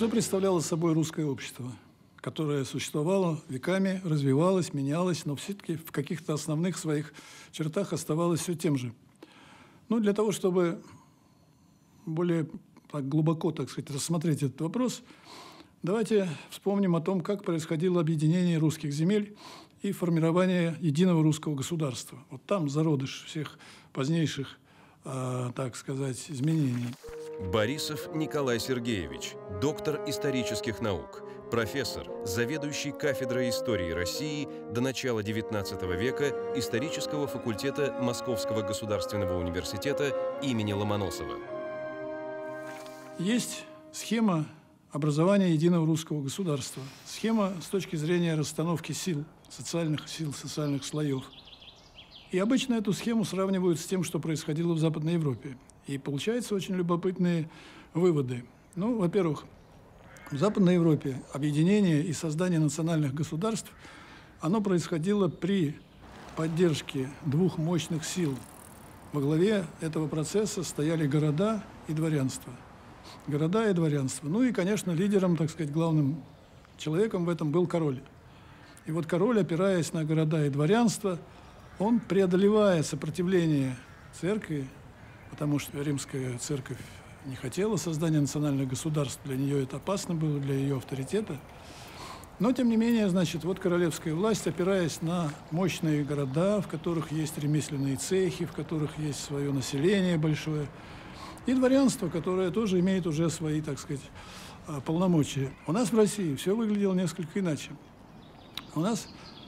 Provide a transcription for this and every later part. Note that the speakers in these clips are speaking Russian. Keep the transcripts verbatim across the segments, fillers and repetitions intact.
Что представляло собой русское общество, которое существовало веками, развивалось, менялось, но все-таки в каких-то основных своих чертах оставалось все тем же? Ну, для того, чтобы более так глубоко, так сказать, рассмотреть этот вопрос, давайте вспомним о том, как происходило объединение русских земель и формирование единого русского государства. Вот там зародыш всех позднейших, э, так сказать, изменений. Борисов Николай Сергеевич, доктор исторических наук, профессор, заведующий кафедрой истории России до начала девятнадцатого века исторического факультета Московского государственного университета имени Ломоносова. Есть схема образования единого русского государства. Схема с точки зрения расстановки сил, социальных сил, социальных слоев. И обычно эту схему сравнивают с тем, что происходило в Западной Европе. И получаются очень любопытные выводы. Ну, во-первых, в Западной Европе объединение и создание национальных государств, оно происходило при поддержке двух мощных сил. Во главе этого процесса стояли города и дворянство. Города и дворянство. Ну и, конечно, лидером, так сказать, главным человеком в этом был король. И вот король, опираясь на города и дворянство, он, преодолевая сопротивление церкви, потому что римская церковь не хотела создания национальных государств, для нее это опасно было, для ее авторитета. Но, тем не менее, значит, вот королевская власть, опираясь на мощные города, в которых есть ремесленные цехи, в которых есть свое население большое, и дворянство, которое тоже имеет уже свои, так сказать, полномочия. У нас в России все выглядело несколько иначе. У нас,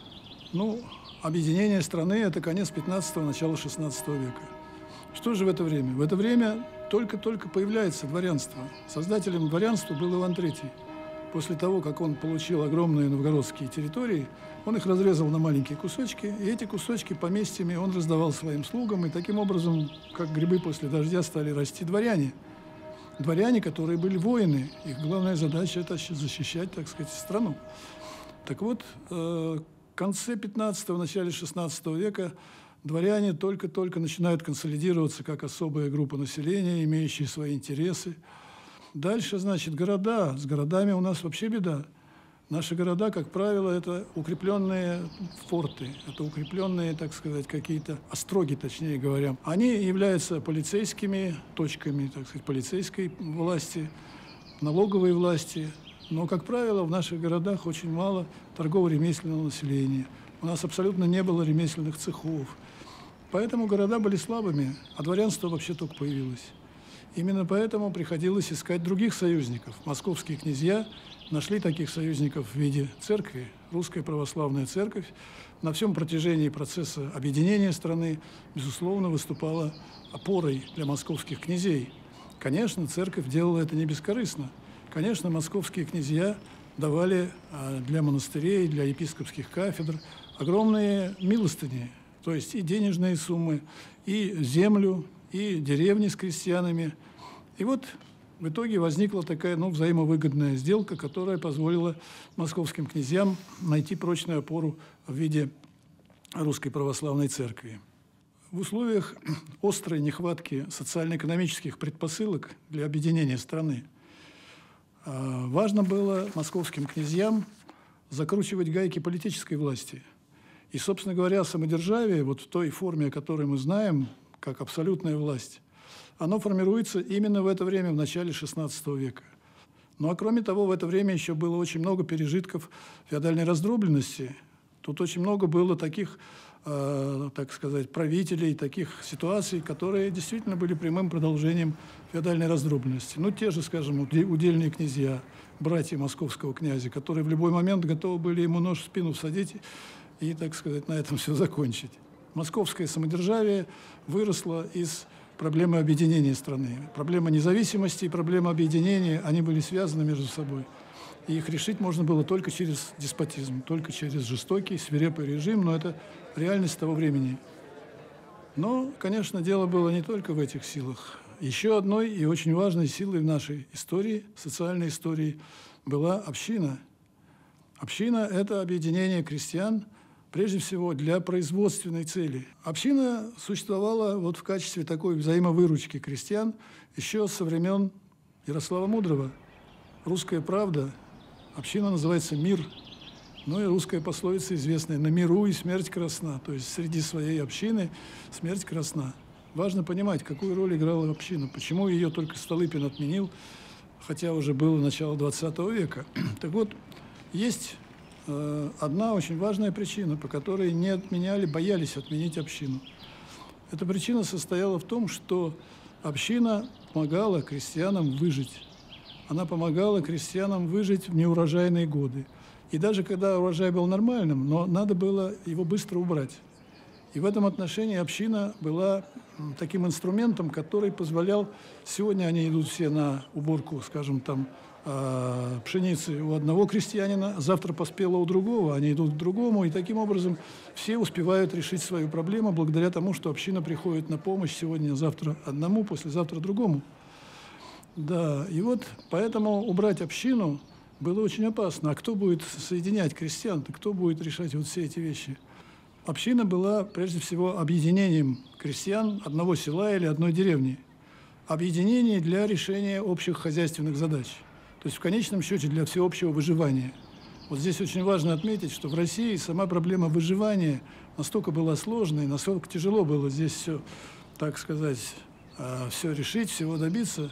ну, объединение страны – это конец пятнадцатого, начало шестнадцатого века. Что же в это время? В это время только-только появляется дворянство. Создателем дворянства был Иван Третий. После того, как он получил огромные новгородские территории, он их разрезал на маленькие кусочки, и эти кусочки поместьями он раздавал своим слугам, и таким образом, как грибы после дождя, стали расти дворяне. Дворяне, которые были воины, их главная задача – это защищать, так сказать, страну. Так вот, в конце пятнадцатого, начале шестнадцатого века дворяне только-только начинают консолидироваться как особая группа населения, имеющая свои интересы. Дальше, значит, города. С городами у нас вообще беда. Наши города, как правило, это укрепленные форты, это укрепленные, так сказать, какие-то остроги, точнее говоря. Они являются полицейскими точками, так сказать, полицейской власти, налоговой власти. Но, как правило, в наших городах очень мало торгово-ремесленного населения. У нас абсолютно не было ремесленных цехов. Поэтому города были слабыми, а дворянство вообще только появилось. Именно поэтому приходилось искать других союзников. Московские князья нашли таких союзников в виде церкви, Русская Православная Церковь. На всем протяжении процесса объединения страны, безусловно, выступала опорой для московских князей. Конечно, церковь делала это не бескорыстно. Конечно, московские князья давали для монастырей, для епископских кафедр огромные милостыни, то есть и денежные суммы, и землю, и деревни с крестьянами. И вот в итоге возникла такая, ну, взаимовыгодная сделка, которая позволила московским князьям найти прочную опору в виде Русской Православной Церкви. В условиях острой нехватки социально-экономических предпосылок для объединения страны важно было московским князьям закручивать гайки политической власти. И, собственно говоря, самодержавие, вот в той форме, о которой мы знаем, как абсолютная власть, оно формируется именно в это время, в начале шестнадцатого века. Ну а кроме того, в это время еще было очень много пережитков феодальной раздробленности. Тут очень много было таких, э, так сказать, правителей, таких ситуаций, которые действительно были прямым продолжением феодальной раздробленности. Ну, те же, скажем, удельные князья, братья московского князя, которые в любой момент готовы были ему нож в спину всадить и, так сказать, на этом все закончить. Московское самодержавие выросло из проблемы объединения страны. Проблема независимости и проблема объединения, они были связаны между собой. И их решить можно было только через деспотизм, только через жестокий, свирепый режим, но это реальность того времени. Но, конечно, дело было не только в этих силах. Еще одной и очень важной силой в нашей истории, социальной истории, была община. Община – это объединение крестьян, прежде всего для производственной цели. Община существовала вот в качестве такой взаимовыручки крестьян еще со времен Ярослава Мудрого. «Русская правда», община называется «Мир». Ну и русская пословица известная: «На миру и смерть красна». То есть среди своей общины смерть красна. Важно понимать, какую роль играла община, почему ее только Столыпин отменил, хотя уже было начало двадцатого века. Так вот, есть э, одна очень важная причина, по которой не отменяли, боялись отменить общину. Эта причина состояла в том, что община помогала крестьянам выжить. Она помогала крестьянам выжить в неурожайные годы. И даже когда урожай был нормальным, но надо было его быстро убрать. И в этом отношении община была таким инструментом, который позволял... Сегодня они идут все на уборку, скажем, там, пшеницы у одного крестьянина, завтра поспело у другого, они идут к другому, и таким образом все успевают решить свою проблему благодаря тому, что община приходит на помощь сегодня, завтра одному, послезавтра другому. Да, и вот поэтому убрать общину было очень опасно. А кто будет соединять крестьян-то, кто будет решать вот все эти вещи? Община была прежде всего объединением крестьян одного села или одной деревни. Объединение для решения общих хозяйственных задач. То есть в конечном счете для всеобщего выживания. Вот здесь очень важно отметить, что в России сама проблема выживания настолько была сложной, настолько тяжело было здесь все, так сказать, все решить, всего добиться,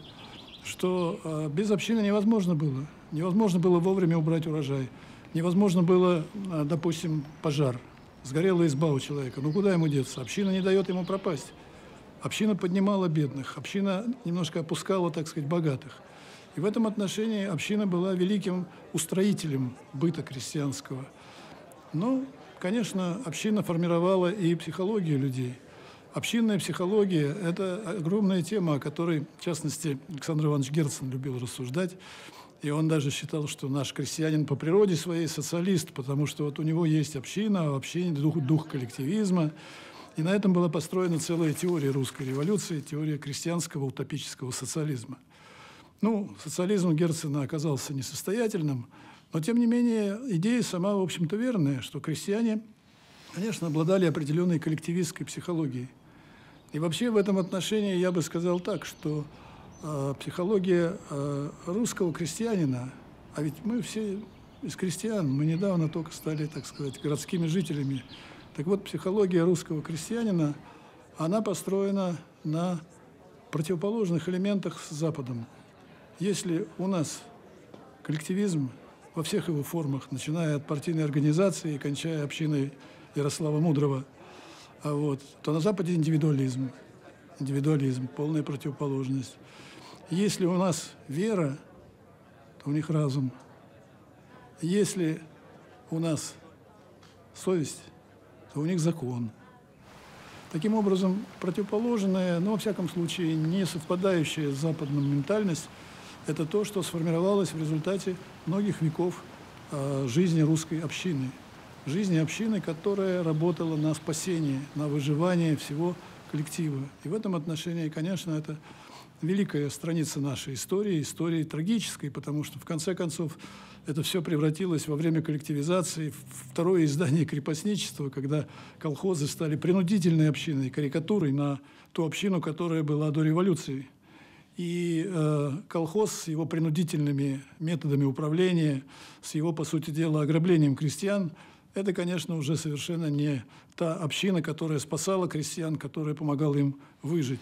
что без общины невозможно было. Невозможно было вовремя убрать урожай. Невозможно было, допустим, пожар. Сгорела изба у человека. Ну куда ему деться? Община не дает ему пропасть. Община поднимала бедных. Община немножко опускала, так сказать, богатых. И в этом отношении община была великим устроителем быта крестьянского. Но, конечно, община формировала и психологию людей. Общинная психология – это огромная тема, о которой, в частности, Александр Иванович Герцен любил рассуждать. И он даже считал, что наш крестьянин по природе своей социалист, потому что вот у него есть община, а в общине дух, дух коллективизма. И на этом была построена целая теория русской революции, теория крестьянского утопического социализма. Ну, социализм у Герцена оказался несостоятельным, но, тем не менее, идея сама, в общем-то, верная, что крестьяне, конечно, обладали определенной коллективистской психологией. И вообще в этом отношении я бы сказал так, что э, психология э, русского крестьянина, а ведь мы все из крестьян, мы недавно только стали, так сказать, городскими жителями. Так вот, психология русского крестьянина, она построена на противоположных элементах с Западом. Если у нас коллективизм во всех его формах, начиная от партийной организации и кончая общиной Ярослава Мудрого, а вот, то на Западе индивидуализм, индивидуализм, полная противоположность. Если у нас вера, то у них разум. Если у нас совесть, то у них закон. Таким образом, противоположная, но, во всяком случае, не совпадающая с западным ментальность, это то, что сформировалось в результате многих веков э, жизни русской общины. Жизни общины, которая работала на спасение, на выживание всего коллектива. И в этом отношении, конечно, это великая страница нашей истории, истории трагической, потому что, в конце концов, это все превратилось во время коллективизации в второе издание крепостничества, когда колхозы стали принудительной общиной, карикатурой на ту общину, которая была до революции. И э, колхоз с его принудительными методами управления, с его, по сути дела, ограблением крестьян, это, конечно, уже совершенно не та община, которая спасала крестьян, которая помогала им выжить.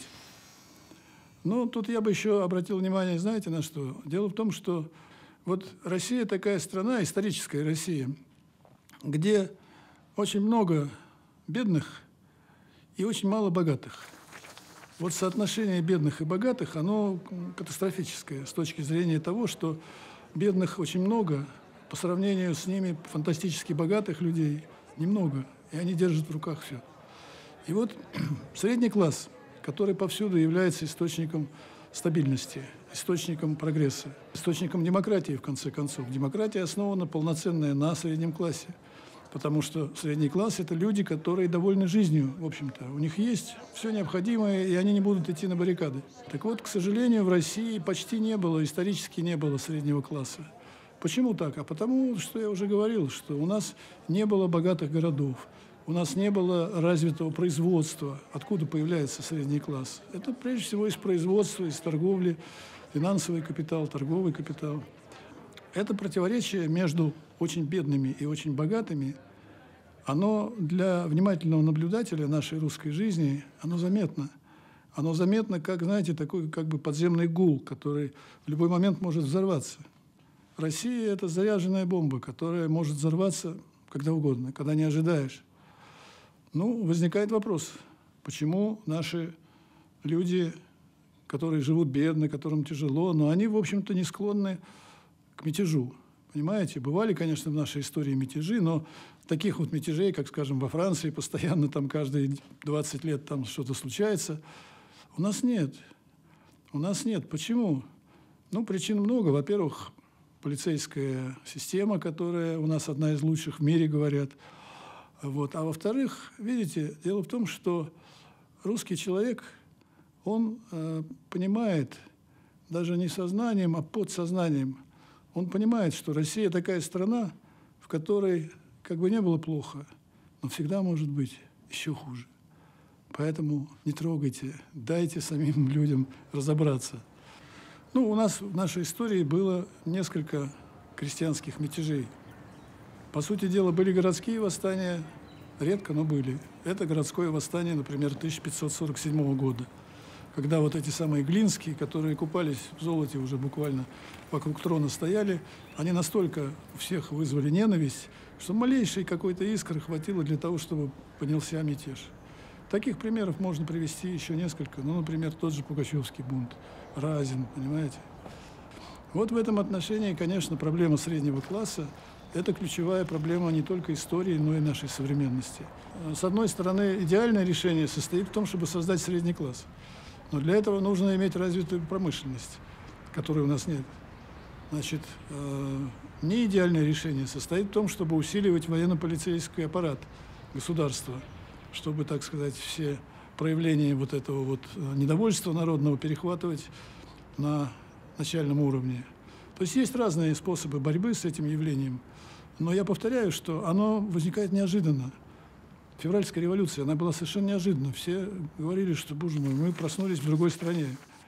Но тут я бы еще обратил внимание, знаете, на что? Дело в том, что вот Россия такая страна, историческая Россия, где очень много бедных и очень мало богатых. Вот соотношение бедных и богатых, оно катастрофическое с точки зрения того, что бедных очень много, по сравнению с ними фантастически богатых людей немного, и они держат в руках все. И вот средний класс, который повсюду является источником стабильности, источником прогресса, источником демократии, в конце концов. Демократия основана полноценная на среднем классе, потому что средний класс – это люди, которые довольны жизнью, в общем-то. У них есть все необходимое, и они не будут идти на баррикады. Так вот, к сожалению, в России почти не было, исторически не было среднего класса. Почему так? А потому, что я уже говорил, что у нас не было богатых городов, у нас не было развитого производства. Откуда появляется средний класс? Это прежде всего из производства, из торговли, финансовый капитал, торговый капитал. Это противоречие между очень бедными и очень богатыми, оно для внимательного наблюдателя нашей русской жизни, оно заметно. Оно заметно, как, знаете, такой как бы подземный гул, который в любой момент может взорваться. Россия – это заряженная бомба, которая может взорваться когда угодно, когда не ожидаешь. Ну, возникает вопрос, почему наши люди, которые живут бедно, которым тяжело, но они, в общем-то, не склонны к мятежу. Понимаете, бывали, конечно, в нашей истории мятежи, но таких вот мятежей, как, скажем, во Франции, постоянно там каждые двадцать лет там что-то случается, у нас нет. У нас нет. Почему? Ну, причин много. Во-первых, полицейская система, которая у нас одна из лучших в мире, говорят. Вот. А во-вторых, видите, дело в том, что русский человек, он э, понимает, даже не сознанием, а подсознанием, он понимает, что Россия такая страна, в которой как бы не было плохо, но всегда может быть еще хуже. Поэтому не трогайте, дайте самим людям разобраться. Ну, у нас в нашей истории было несколько крестьянских мятежей. По сути дела, были городские восстания, редко, но были. Это городское восстание, например, тысяча пятьсот сорок седьмого года, когда вот эти самые Глинские, которые купались в золоте уже буквально вокруг трона стояли, они настолько у всех вызвали ненависть, что малейшей какой-то искры хватило для того, чтобы поднялся мятеж. Таких примеров можно привести еще несколько. Ну, например, тот же Пугачевский бунт, Разин, понимаете? Вот в этом отношении, конечно, проблема среднего класса – это ключевая проблема не только истории, но и нашей современности. С одной стороны, идеальное решение состоит в том, чтобы создать средний класс. Но для этого нужно иметь развитую промышленность, которой у нас нет. Значит, э, неидеальное решение состоит в том, чтобы усиливать военно-полицейский аппарат государства, чтобы, так сказать, все проявления вот этого вот недовольства народного перехватывать на начальном уровне. То есть есть разные способы борьбы с этим явлением, но я повторяю, что оно возникает неожиданно. Февральская революция, она была совершенно неожиданна. Все говорили, что, боже мой, мы проснулись в другой стране.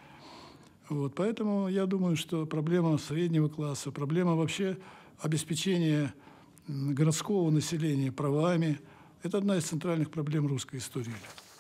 Вот, поэтому я думаю, что проблема среднего класса, проблема вообще обеспечения городского населения правами – это одна из центральных проблем русской истории.